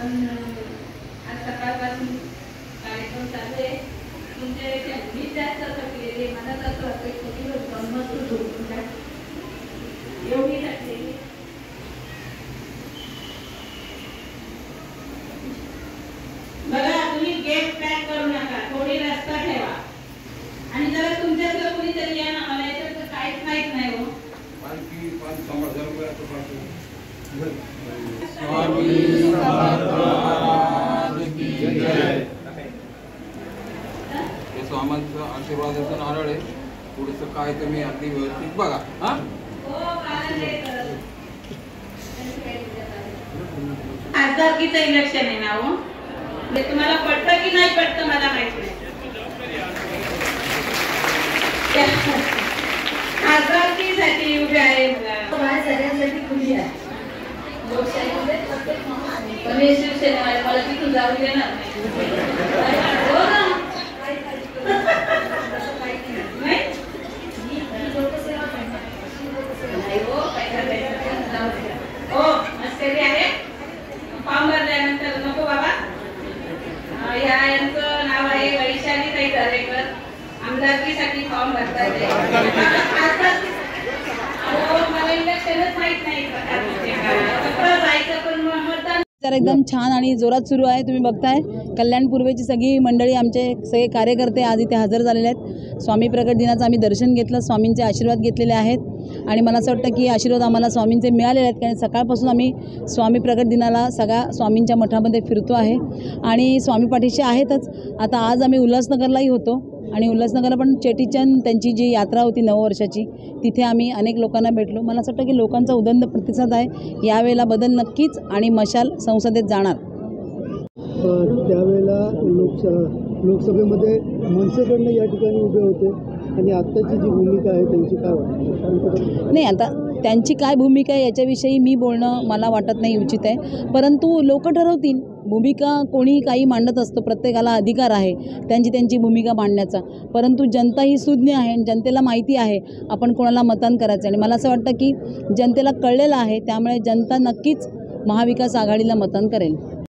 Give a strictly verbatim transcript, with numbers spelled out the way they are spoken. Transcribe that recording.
आपण आज सकाळपासून कार्यक्रम चालू आहे. तुमच्या मी जास्त थकलेले, मला असं वाटतं की गंमत होती एवढी थकलेली. बघा, तुम्ही गेट पॅक करू नका, थोडी रस्ता ठेवा आणि जरा तुमच्यातलं कुणीतरी या ना, मला याच्यात काहीच माहित नाही. हो स्वामींचा आशीर्वादाचा नारळ आहे. थोडंसं काय तुम्ही अगदी व्यवस्थित बघा. हा खासदारकीचं इलेक्शन आहे ना. हो तुम्हाला पटतं की नाही पटतं मला माहित नाही. खासदारकीसाठी उभे आहे मला सगळ्यांसाठी खुशी आहे. पण हे शिवसेना मला तिथून जाऊ देणार हो ना. हो मस्करी आहे. फॉर्म भरल्यानंतर नको बाबा. ह्या यांचं नाव आहे वैशाली ताई दरेकर. आमदारकीसाठी फॉर्म भरतात. मला इलेक्शनच माहित नाही जायचं पण मतदान तर एकदम छान आणि जोरात सुरू आहे. तुम्ही बघताय कल्याण पूर्वेची सगळी मंडळी, आमचे सगळे कार्यकर्ते आज इथे हजर झालेले आहेत. स्वामी प्रकट दिनाचं आम्ही दर्शन घेतलं, स्वामींचे आशीर्वाद घेतलेले आहेत आणि मला असं वाटतं की आशीर्वाद आम्हाला स्वामींचे मिळालेले आहेत. कारण सकाळपासून आम्ही स्वामी प्रकट दिनाला सगळ्या स्वामींच्या मठामध्ये फिरतो आहे आणि स्वामी पाठीशी आहेतच. आता आज आम्ही उल्हासनगरलाही होतो आणि उल्हासनगरला पण चेटीचंद त्यांची जी यात्रा होती नववर्षाची, तिथे आम्ही अनेक लोकांना भेटलो. मला असं वाटतं की लोकांचा उदंड प्रतिसाद आहे. यावेळेला बदल नक्कीच आणि मशाल संसदेत जाणार. त्यावेळेला लोकसभा लोकसभेमध्ये मनसेकडनं या ठिकाणी उभे होते आणि आत्ताची जी भूमिका आहे त्यांची काय वाटतं? नाही, आता त्यांची काय भूमिका आहे याच्याविषयी मी बोलणं मला वाटत नाही उचित आहे. परंतु लोक ठरवतील भूमिका. कोणी काही मांडत असतो, प्रत्येकाला अधिकार आहे त्यांची त्यांची भूमिका मांडण्याचा. परंतु जनता ही सुज्ञ आहे आणि जनतेला माहिती आहे आपण कोणाला मतदान करायचं. आणि मला असं वाटतं की जनतेला कळलेलं आहे, त्यामुळे जनता नक्कीच महाविकास आघाडीला मतदान करेल.